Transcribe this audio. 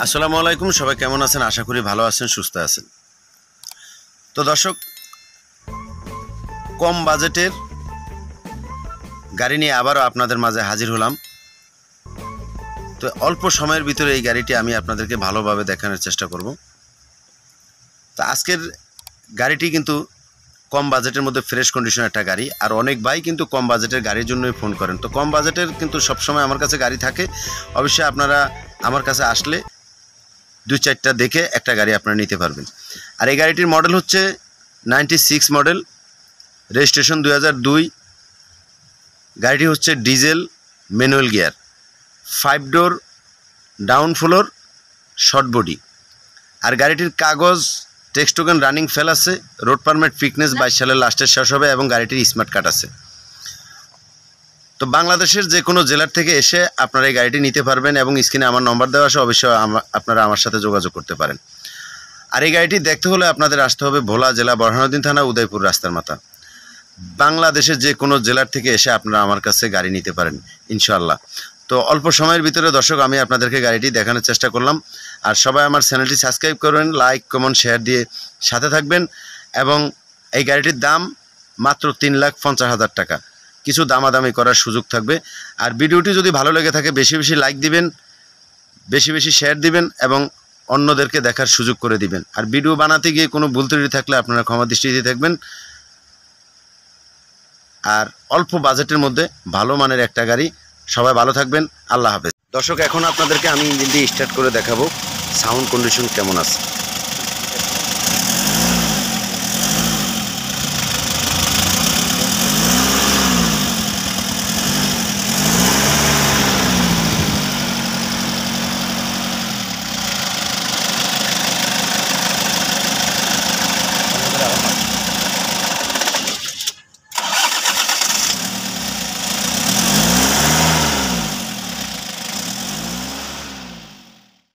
আসসালামু আলাইকুম, সবাই কেমন আছেন? আশা করি ভালো আছেন, সুস্থ আছেন। তো দর্শক, কম বাজেটের গাড়ি নিয়ে আবারও আপনাদের মাঝে হাজির হলাম। তো অল্প সময়ের ভিতরে এই গাড়িটি আমি আপনাদেরকে ভালোভাবে দেখানোর চেষ্টা করব। তো আজকের গাড়িটি কিন্তু কম বাজেটের মধ্যে ফ্রেশ কন্ডিশনের একটা গাড়ি। আর অনেক ভাই কিন্তু কম বাজেটের গাড়ির জন্যই ফোন করেন। তো কম বাজেটের কিন্তু সবসময় আমার কাছে গাড়ি থাকে। অবশ্যই আপনারা আমার কাছে আসলে 2-4টা দেখে একটা গাড়ি আপনারা নিতে পারবেন। আর এই গাড়িটির মডেল হচ্ছে 96 মডেল, রেজিস্ট্রেশন 2002। গাড়িটি হচ্ছে diesel manual gear, 5 door, down floor, short body. আর গাড়িটির কাগজ টেক্সট টোকেন রানিং ফেল আছে। রোড পারমিট ফিটনেস 22 সালের লাস্টের শেষ হবে এবং গাড়িটির স্মার্ট কার্ড আছে। তো বাংলাদেশের যে কোনো জেলার থেকে এসে আপনারা এই গাড়িটি নিতে পারবেন এবং স্ক্রিনে আমার নম্বর দেওয়া আছে, অবশ্যই আপনারা আমার সাথে যোগাযোগ করতে পারেন। আর এই গাড়িটি দেখতে হলে আপনাদের আসতে হবে ভোলা, জেলা বরহানুদ্দিন থানা, উদয়পুর রাস্তার মাথা। বাংলাদেশের যে কোনো জেলার থেকে এসে আপনারা আমার কাছে গাড়ি নিতে পারেন ইনশাআল্লাহ। তো অল্প সময়ের ভিতরে দর্শক আমি আপনাদেরকে গাড়িটি দেখানোর চেষ্টা করলাম। আর সবাই আমার চ্যানেলটি সাবস্ক্রাইব করবেন, লাইক কমেন্ট শেয়ার দিয়ে সাথে থাকবেন। এবং এই গাড়িটির দাম মাত্র 3,50,000 টাকা। কিছু দামাদামি করার সুযোগ থাকবে। আর ভিডিওটি যদি ভালো লেগে থাকে বেশি বেশি লাইক দিবেন, বেশি বেশি শেয়ার দিবেন এবং অন্যদেরকে দেখার সুযোগ করে দিবেন। আর ভিডিও বানাতে গিয়ে কোনো ভুল ত্রুটি থাকলে আপনারা ক্ষমা দৃষ্টিতে থাকবেন। আর অল্প বাজেটের মধ্যে ভালো মানের একটা গাড়ি। সবাই ভালো থাকবেন, আল্লাহ হাফেজ। দর্শক, এখন আপনাদেরকে আমি ইঞ্জিন দিয়ে স্টার্ট করে দেখাবো সাউন্ড কন্ডিশন কেমন আছে।